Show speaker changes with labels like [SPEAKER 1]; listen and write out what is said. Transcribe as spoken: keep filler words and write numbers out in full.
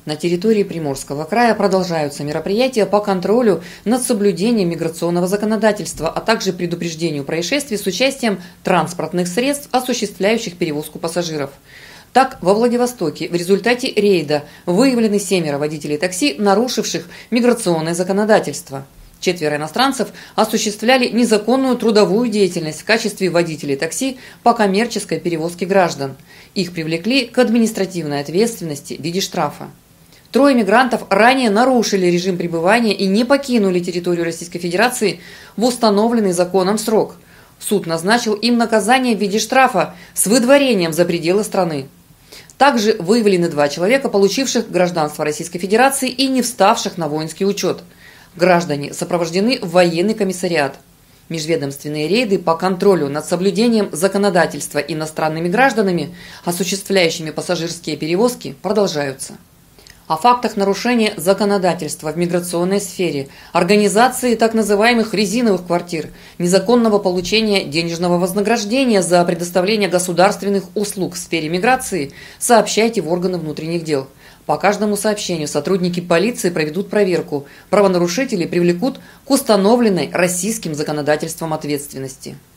[SPEAKER 1] На территории Приморского края продолжаются мероприятия по контролю над соблюдением миграционного законодательства, а также предупреждению происшествий с участием транспортных средств, осуществляющих перевозку пассажиров. Так, во Владивостоке в результате рейда выявлены семеро водителей такси, нарушивших миграционное законодательство. Четверо иностранцев осуществляли незаконную трудовую деятельность в качестве водителей такси по коммерческой перевозке граждан. Их привлекли к административной ответственности в виде штрафа. Трое мигрантов ранее нарушили режим пребывания и не покинули территорию Российской Федерации в установленный законом срок. Суд назначил им наказание в виде штрафа с выдворением за пределы страны. Также выявлены два человека, получивших гражданство Российской Федерации и не вставших на воинский учет. Граждане сопровождены в военный комиссариат. Межведомственные рейды по контролю над соблюдением законодательства иностранными гражданами, осуществляющими пассажирские перевозки, продолжаются. О фактах нарушения законодательства в миграционной сфере, организации так называемых резиновых квартир, незаконного получения денежного вознаграждения за предоставление государственных услуг в сфере миграции сообщайте в органы внутренних дел. По каждому сообщению сотрудники полиции проведут проверку, правонарушителей привлекут к установленной российским законодательством ответственности.